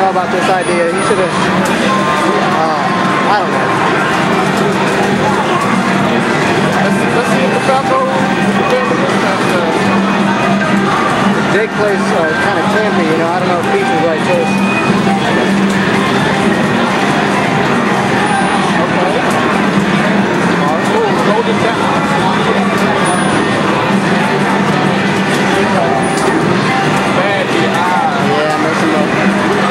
know about this idea. He should have, I don't know. Let's see if the Falco Jake plays kind of campy, you know. I don't know if Peach is like this. Okay. Hold it down. Bad yeah, mess him up.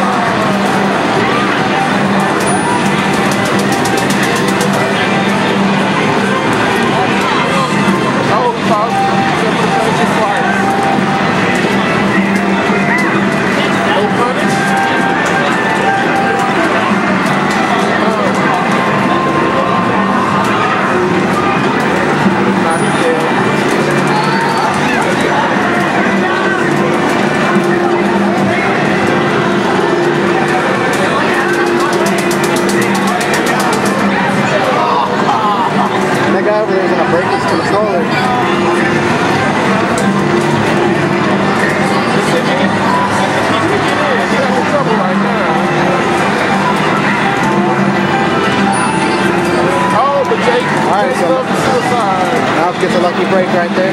Gets a lucky break right there.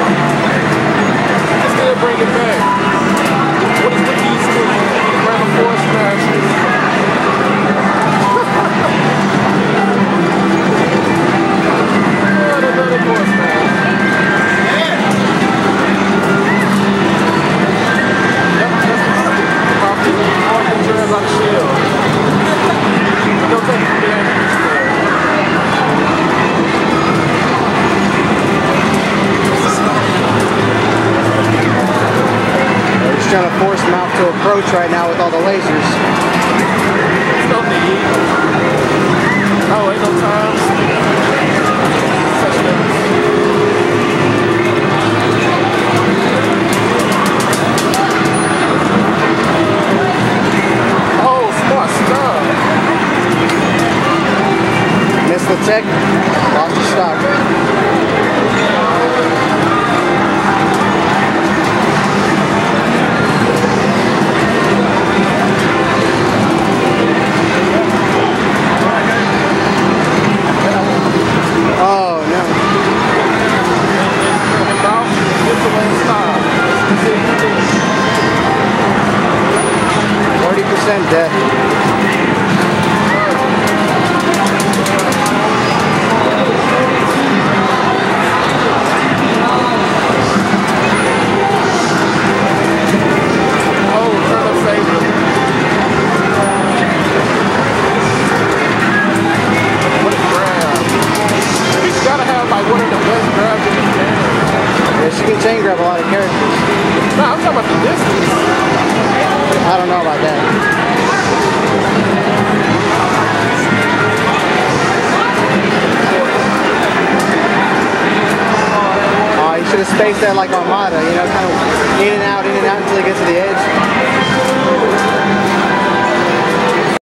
Still bring it back. What is the key to grab a force smash? Another force smash. Yep, that's shield. Don't take it from the end. Trying to force him out to approach right now with all the lasers. No need. Oh, ain't no time. Oh, smart stuff. Missed the tech, lost the stock. Death. She can chain grab a lot of characters. No, I'm talking about the distance. I don't know about that. Oh, you should have spaced that like Armada, you know, kind of in and out until he gets to the edge.